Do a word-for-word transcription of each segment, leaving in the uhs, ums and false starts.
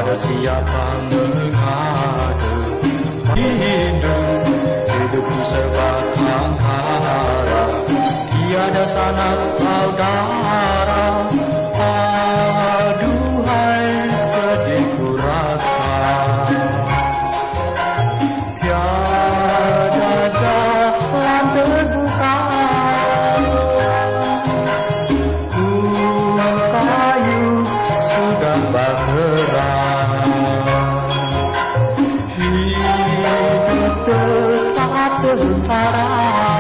pada siapa mengadu hidup hidupku sebatang kara, tiada sanak saudara. Aduhai sedihku rasa, tiada jalan terbuka. Kayu sudah bergerak, hidup tetap sengsara.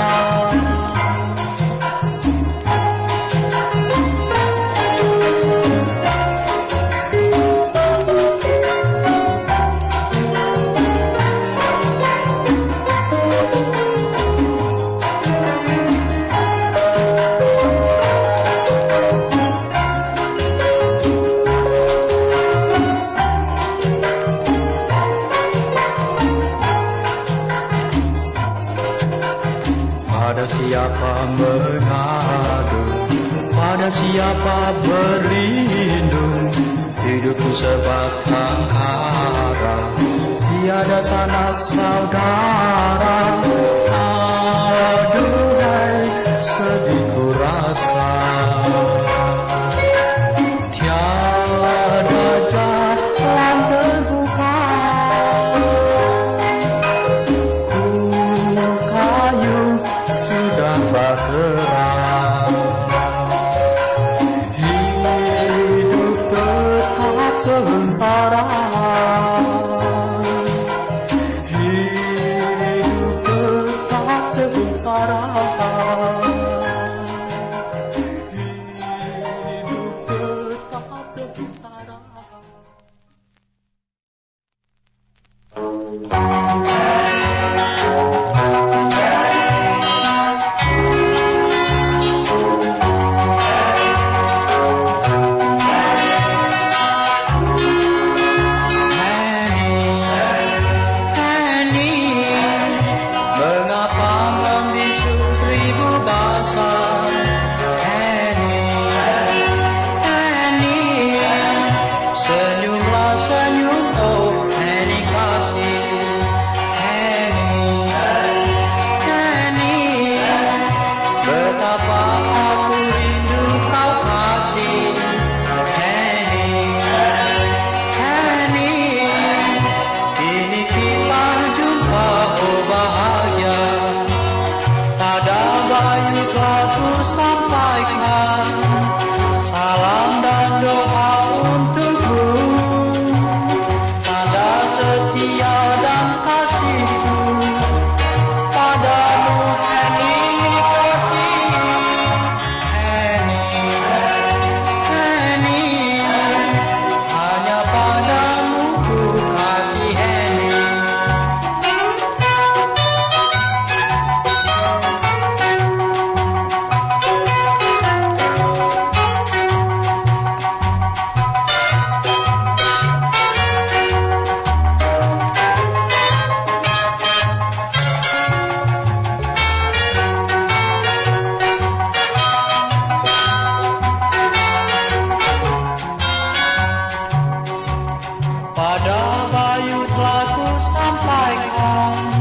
Pada siapa mengadu, pada siapa berlindung, hidupku sebatang kara, tiada sanak saudara. Aduhai sedihku rasa, tiada jalan terbuka. Bergerak, hidup tetap sengsara, hidup tetap sengsara, hidup tetap sengsara. Salam dan doa untukmu, tanda setia dan kasihku padamu, Henny kasih. Henny, Henny, hanya padamu ku kasih Henny. Pada Bayu telah ku sampaikan